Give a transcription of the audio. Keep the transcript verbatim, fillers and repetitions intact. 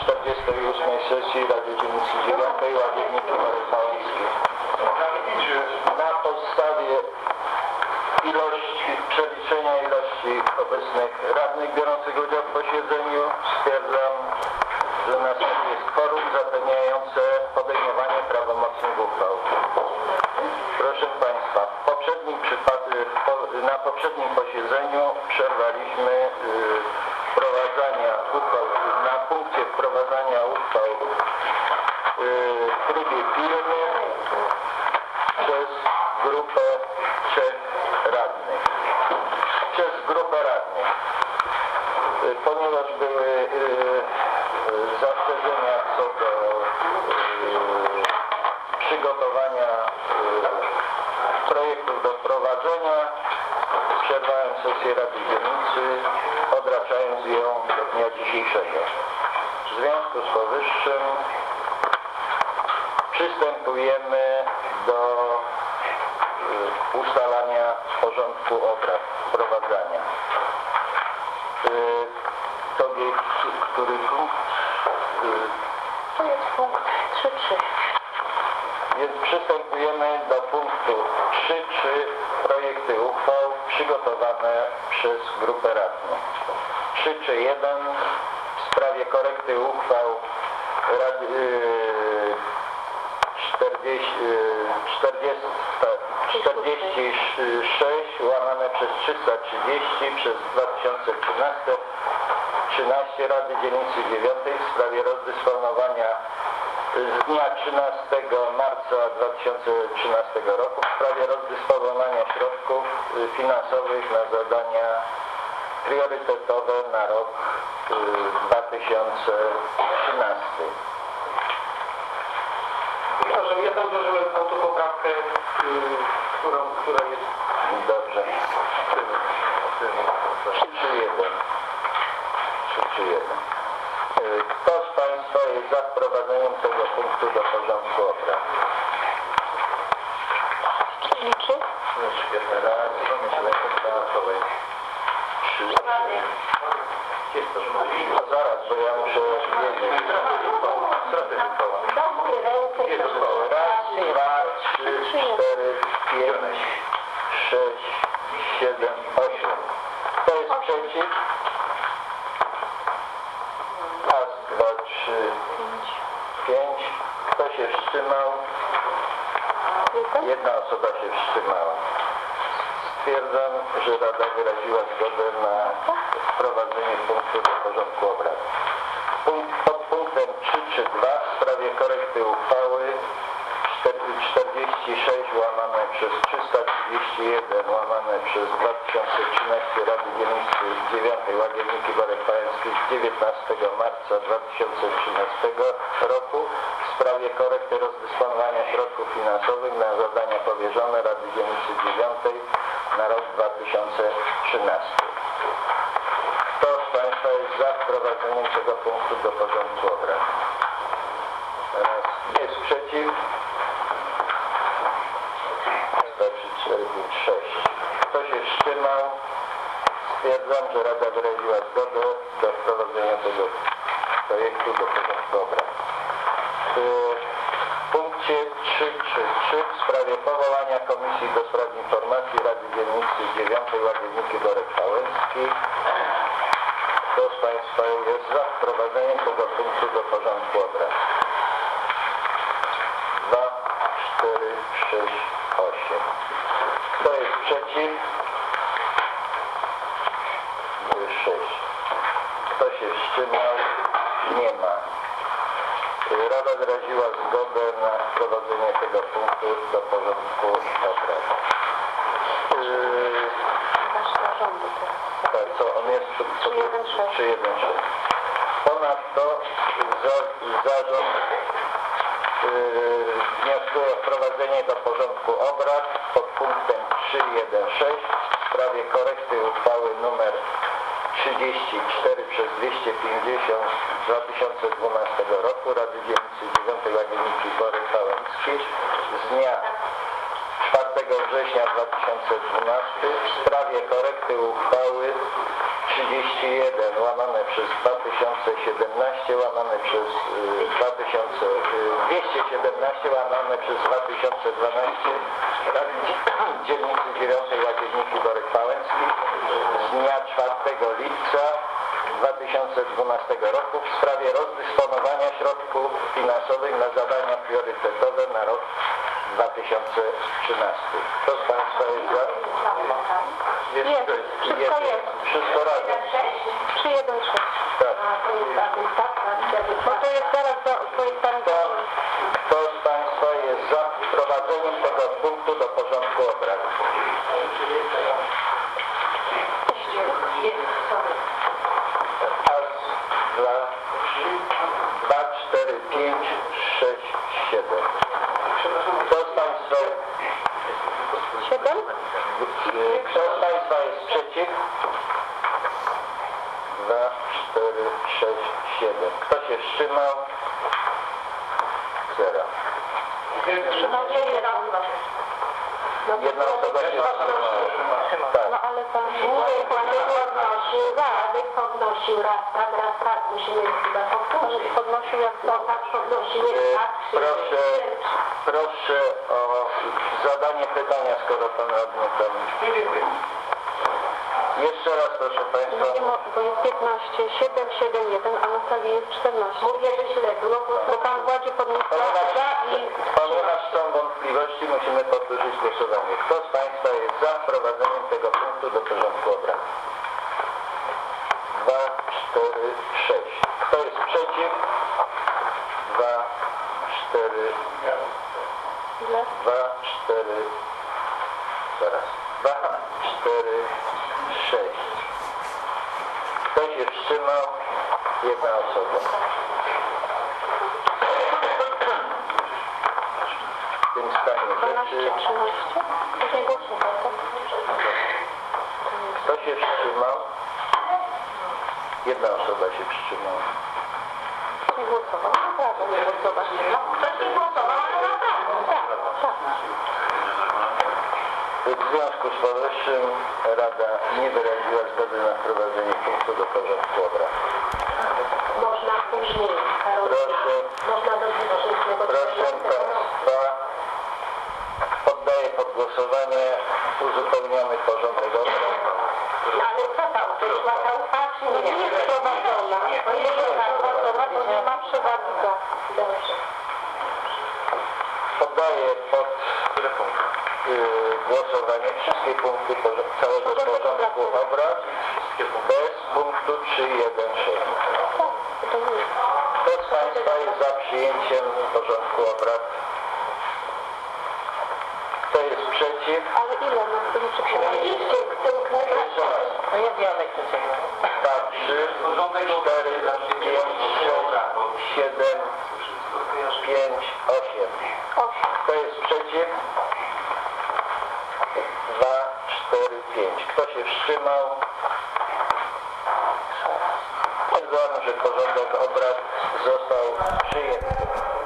czterdziestej ósmej sesji Rady Dzielnicy dziewiątej Łagiewnik i Marek Małęcki. Na podstawie ilości, przeliczenia ilości obecnych radnych biorących udział w posiedzeniu stwierdzam, że na sali jest kworum zapewniające podejmowanie prawomocnych uchwał. Proszę Państwa, w poprzednim przypadku, na poprzednim posiedzeniu przerwaliśmy yy, wprowadzania uchwał, na punkcie wprowadzania uchwał yy, w trybie pilnym przez grupę trzech radnych. Przez grupę radnych. Yy, ponieważ były yy, zastrzeżenia co do yy, przygotowania yy, projektów do wprowadzenia, przerwałem sesję Rady Dzielnicy, odraczając ją do dnia dzisiejszego. W związku z powyższym przystępujemy do y, ustalania porządku obrad, wprowadzania. Y, tobie, który punkt? Y, to jest punkt trzy trzy. Więc przystępujemy do punktu trzy trzy. Projekty uchwał przygotowane przez grupę radnych. trzy trzy jeden w sprawie korekty uchwał Rady, yy, czterdzieści, czterdzieści, czterdzieści sześć łamane przez trzysta trzydzieści przez dwa tysiące trzynaście Rady Dzielnicy dziewiątej w sprawie rozdysponowania z dnia trzynastego marca dwa tysiące trzynastego roku w sprawie rozdysponowania środków finansowych na zadania priorytetowe na rok dwa tysiące trzynasty. Proszę, ja tam złożyłem autopoprawkę, którą, która jest... Dobrze. trzy trzy jeden. trzy trzy jeden. Kto z Państwa jest za wprowadzeniem tego punktu do porządku obrad? Liczy? Raz, myślę, dodatkowej. Trzy, trzy. No zaraz, bo ja muszę wiedzieć. Raz, dwa, trzy, cztery, pięć, sześć, siedem, osiem. Kto jest przeciw? Raz, dwa, trzy, pięć. Kto się wstrzymał? Jedna osoba się wstrzymała. Stwierdzam, że Rada wyraziła zgodę na wprowadzenie punktu do porządku obrad. Punkt, pod punktem trzy trzy dwa w sprawie korekty uchwały czterdzieści sześć łamane przez trzysta trzydzieści jeden łamane przez dwa tysiące trzynaście Rady Dzielnicy dziewiątej Łagiewnik i Marek Małęcki z dziewiętnastego marca dwa tysiące trzynastego roku w sprawie korekty rozdysponowania środków finansowych na zadania powierzone Rady Dzielnicy dziewiątej na rok dwa tysiące trzynasty. Kto z Państwa jest za wprowadzeniem tego punktu do porządku obrad? Raz. Jest przeciw? trzy, cztery, pięć, sześć. Kto się wstrzymał? Stwierdzam, że Rada wyraziła zgodę do wprowadzenia tego projektu do porządku obrad. W punkcie trzy trzy trzy w sprawie powołania Komisji do Spraw Informacji Rady Dzielnicy dziewiątej Łagiewnik i Marek Małęcki. Kto z Państwa jest za wprowadzeniem tego punktu do porządku obrad? dwa, cztery, sześć, osiem. Kto jest przeciw? sześć. Kto się wstrzymał? Nie ma. Rada wyraziła zgodę na wprowadzenie tego punktu do porządku obrad. Yy, tak, co on jest? trzy jeden sześć. Ponadto za, zarząd yy, wnioskuje o wprowadzenie do porządku obrad pod punktem trzy jeden sześć w sprawie korekty uchwały numer trzydzieści cztery przez dwieście pięćdziesiąt z dwa tysiące dwunastego roku Rady Dzielnicy dziewiątej Łagiewnik i Marek Małęcki z dnia czwartego września dwa tysiące dwunastego w sprawie korekty uchwały trzydzieści jeden łamane przez dwa tysiące siedemnaście łamane przez y, dwa tysiące dwieście siedemnaście łamane przez dwa tysiące dwanaście dzielnicy dziewiątej Łazienniki Borek Pałęcki z dnia czwartego lipca dwa tysiące dwunastego roku w sprawie rozdysponowania środków finansowych na zadania priorytetowe na rok dwa tysiące trzynasty. Kto z Państwa jest za? Jest, wszystko jest. Wszystko razem. trzy jeden sześć. Tak. Bo to jest zaraz do, to jest tam Kto, kto z Państwa jest za wprowadzeniem tego punktu do porządku obrad? Raz, dwa, dwa, cztery, pięć, sześć, siedem. Kto z Państwa, siedem? kto z Państwa jest przeciw? Dwa, cztery, sześć, siedem. Kto się wstrzymał? Zero. Trzymał się jeden. Jedna osoba się wstrzymała. Tak. No ale pan nie podnosił, Radek podnosił raz tak, raz tak, musimy chyba powtórzyć. Podnosił jak to tak, podnosił E, tak. Proszę, proszę o zadanie pytania, skoro Pan radny tam... Jeszcze raz, proszę Państwa. No nie mo- bo jest piętnaście, siedem, siedem, jeden, a na sali jest czternaście. Mówię, że źle było, bo pan Władzie podniósł Ponieważ, za i... ponieważ są wątpliwości, musimy powtórzyć głosowanie. Kto z Państwa jest za wprowadzeniem tego punktu do porządku obrad? Dwa, cztery, sześć. Kto jest przeciw? Dwa, cztery, Ile? dwa, cztery, zaraz. Dwa, cztery, sześć. Kto się wstrzymał? Jedna osoba. W tym stanie dwanaście, rzeczy... trzynaście? Później głosował, tak? Kto się wstrzymał? Jedna osoba się wstrzymała. Nie głosował, naprawdę nie głosował. No, ktoś nie głosował, ale naprawdę, tak, tak. W związku z powyższym Rada nie wyraziła zgody na wprowadzenie punktu do porządku obrad. Można później, Karolina. Proszę, Można do dzisiejszego proszę Państwa, poddaję pod głosowanie uzupełniony porządek obrad. Ale co tam, to jest łata ufa, czy nie? Nie jest prowadzona. O ile jest prowadzona, to nie ma przewagi za. Dobrze. Poddaję pod yy, głosowanie wszystkie punkty porząd- całego porządku obrad bez punktu trzy jeden sześć. Tak, to nie jest. Kto z Państwa jest za przyjęciem porządku obrad? Kto jest przeciw? Ale ile na tym przekonaliście? Jeszcze raz. No ja wiem, jak to się Dwa, trzy, cztery, pięć, sześć, siedem, pięć, osiem. Osiem. Kto jest przeciw? Dwa, cztery, pięć. Kto się wstrzymał? Stwierdzam, że porządek obrad został przyjęty.